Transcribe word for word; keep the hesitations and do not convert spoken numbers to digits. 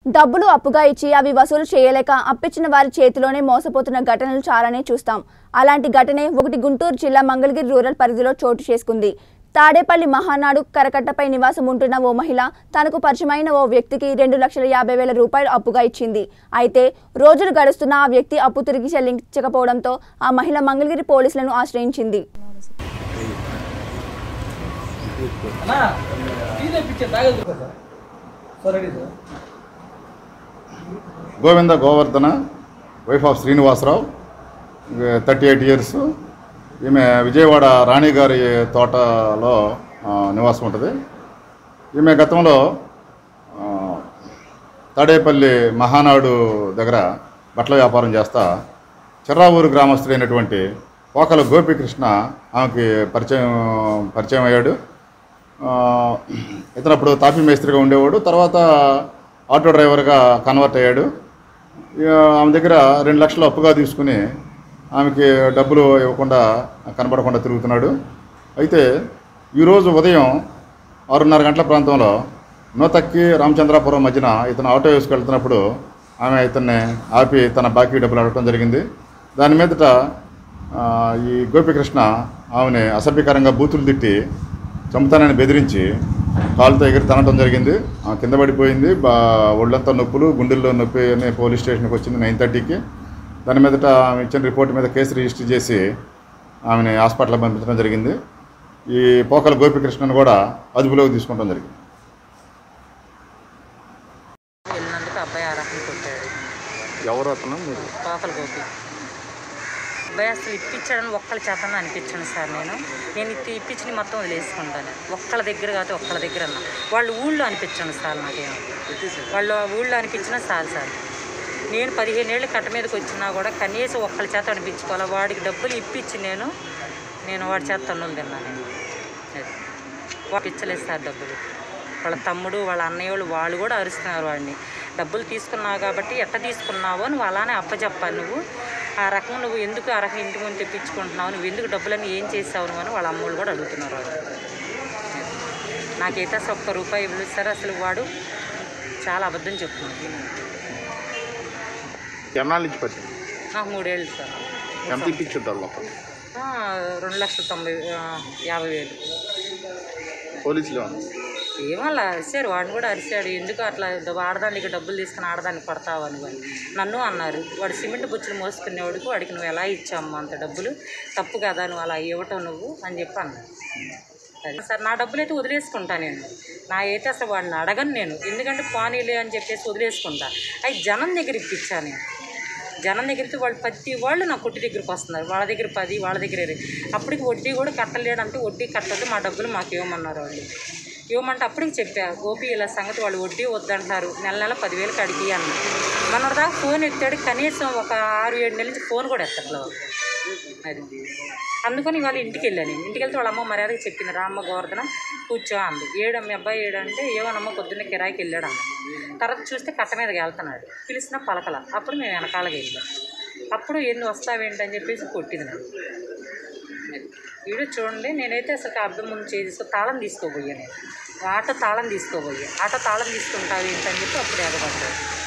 డబ్బులు అప్పుగా ఇచ్చి అవి వసూలు చేయలేక అప్పిచ్చిన వారి చేతిలోనే మోసపోతున్న ఘటనలు చాలానే చూస్తాం. అలాంటి ఘటనే ఒకటి గుంటూరు జిల్లా మంగళగిరి రూరల్ పరిధిలో చోటు చేసుకుంది. తాడేపల్లి మహానాడు కరకట్టపై నివాసం ఉంటున్న ఓ మహిళ తనకు పరిచయమైన ఓ వ్యక్తికి రెండు లక్షల యాభై వేల రూపాయలు అప్పుగా ఇచ్చింది. అయితే రోజులు గడుస్తున్న ఆ వ్యక్తి అప్పు తిరిగి చెల్లించకపోవడంతో ఆ మహిళ మంగళగిరి పోలీసులను ఆశ్రయించింది. Govinda Govardhana wife of Srinivasarao, thirty eight years. ఈమె విజయవాడ రాణి గారి తోటలో నివాసం ఉంటుంది. ఈమె గతంలో తాడేపల్లి మహానాడు దగ్గర బట్టల వ్యాపారం చేస్తా చిర్రావూరు గ్రామస్తుడైనటువంటి పోకల గోపీకృష్ణ ఆమెకి పరిచయం పరిచయం అయ్యాడు. ఇతను అప్పుడు తాపీ మేస్త్రిగా ఉండేవాడు. తర్వాత ఆటో డ్రైవర్గా కన్వర్ట్ అయ్యాడు. ఆమె దగ్గర రెండు లక్షలు అప్పుగా తీసుకుని ఆమెకి డబ్బులు ఇవ్వకుండా కనబడకుండా తిరుగుతున్నాడు. అయితే ఈరోజు ఉదయం ఆరున్నర గంటల ప్రాంతంలో నూతక్కి రామచంద్రాపురం మధ్యన ఇతను ఆటో వేసుకెళ్తున్నప్పుడు ఆమె ఇతన్ని ఆపి తన బాకీ డబ్బులు అడగడం జరిగింది. దాని మీదట ఈ గోపీకృష్ణ ఆమెని అసభ్యకరంగా బూతులు తిట్టి చంపుతానని బెదిరించి కాలుతో ఎగిరి తనటం జరిగింది. కింద పడిపోయింది. బా ఒళ్ళంతా నొప్పులు, గుండెల్లో నొప్పి అని పోలీస్ స్టేషన్కి వచ్చింది నైన్ థర్టీకి. దాని మీదట ఆమె ఇచ్చిన రిపోర్ట్ మీద కేసు రిజిస్టర్ చేసి ఆమెని హాస్పిటల్కి పంపించడం జరిగింది. ఈ పోకల గోపీకృష్ణను కూడా అదుపులోకి తీసుకుంటాం జరిగింది. ఎవరు అతను? మీరు పోకల గోపి అబ్బాయి అసలు ఇప్పించాడని ఒక్కళ్ళ చేతన అనిపించాను సార్. నేను నేను ఇది ఇప్పించి మొత్తం వదిలేసుకుంటాను. ఒక్కళ్ళ దగ్గర కాదు, ఒక్కళ్ళ దగ్గర అన్న వాళ్ళు ఊళ్ళో అనిపించాను సార్. నాకేమో వాళ్ళు ఊళ్ళో అనిపించినా సార్ సార్ నేను పదిహేను ఏళ్ళు కట్ట మీదకి వచ్చినా కూడా కనీసం ఒక్కళ్ళ చేత అనిపించుకోవాలి. వాడికి డబ్బులు ఇప్పించి నేను నేను వాడి చేత తన్నులు తిన్నాను. నేను వాడు ఇచ్చలేదు సార్ డబ్బులు. వాళ్ళ తమ్ముడు వాళ్ళ అన్నయ్య వాళ్ళు వాళ్ళు కూడా అరుస్తున్నారు వాడిని. డబ్బులు తీసుకున్నావు కాబట్టి ఎట్ట తీసుకున్నావో నువ్వు అలానే అప్పచెప్పాలి. నువ్వు ఆ రకం నువ్వు ఎందుకు ఆ రకం ఇంటి ముందు తెప్పించుకుంటున్నావు, నువ్వు ఎందుకు డబ్బులన్నీ ఏం చేసావు నువ్వు అని వాళ్ళ అమ్మోళ్ళు కూడా అడుగుతున్నారు. వాడు నాకైతే అసలు ఒక్క రూపాయి ఇవ్వలేదు. అసలు వాడు చాలా అబద్ధం చెప్తున్నాడు. నాకు మూడేళ్ళు సార్. రెండు లక్షల తొంభై యాభై వేలు పోలీసులు ఏమలా అరిశారు. వాడిని కూడా అరిశాడు. ఎందుకు అట్లా ఆడదానికి డబ్బులు తీసుకుని ఆడదానికి పడతావు అని వాడు నన్ను అన్నారు. వాడు సిమెంట్ బుచ్చులు మోసుకునేవాడికి వాడికి నువ్వు ఎలా ఇచ్చామ్మా అంత డబ్బులు, తప్పు కదా నువ్వు అలా ఇవ్వటం నువ్వు అని చెప్పి అన్నారు. అది సార్ నా డబ్బులు అయితే వదిలేసుకుంటా నేను. నా అయితే అసలు వాడిని అడగను నేను, ఎందుకంటే పానీలే అని చెప్పేసి వదిలేసుకుంటా. అవి జనం దగ్గర ఇప్పించా నేను. జనం దగ్గరికి వాళ్ళు ప్రతి వాళ్ళు నా కొట్టి దగ్గరికి వస్తున్నారు. వాళ్ళ దగ్గర పది వాళ్ళ దగ్గర అప్పటికి వడ్డీ కూడా కట్టలేడంటే వడ్డీ కట్టదు, మా డబ్బులు మాకు ఇవ్వమన్నారు. వాళ్ళు ఇవ్వమంటే అప్పటికి చెప్పా, గోపి ఇలా సంగతి వాళ్ళు వడ్డీ వద్దంటారు, నెల నెల పదివేలకు అడిగి అన్న. మొన్నటి దాకా ఫోన్ ఎత్తాడు, కనీసం ఒక ఆరు ఏడు నెలల నుంచి ఫోన్ కూడా ఎత్తట్లేదు. అది అందుకని వాళ్ళు ఇంటికి వెళ్ళాను. ఇంటికి వెళ్తే వాళ్ళ అమ్మ మర్యాదకి చెప్పింది, రామ్మ గోవర్ధనం కూర్చో అంది. ఏడు మీ అబ్బాయి ఏడంటే ఏమోనమ్మ పొద్దున్నే కిరాయికి వెళ్ళాడు అన్న. తర్వాత చూస్తే కట్ట మీదకి వెళ్తున్నాడు, పిలిచిన పలకల. అప్పుడు మేము వెనకాలకి వెళ్ళాం. అప్పుడు ఎన్ని వస్తావేంటని చెప్పేసి కొట్టింది నాకు. వీడియో చూడండి. నేనైతే అసలు అర్థం ముందు చేసి తాళం తీసుకోబోయా. నేను ఆటో తాళం తీసుకోబోయా. ఆటో తాళం తీసుకుంటావు ఏంటని చెప్పి అప్పుడు ఎగబడ్డాడు.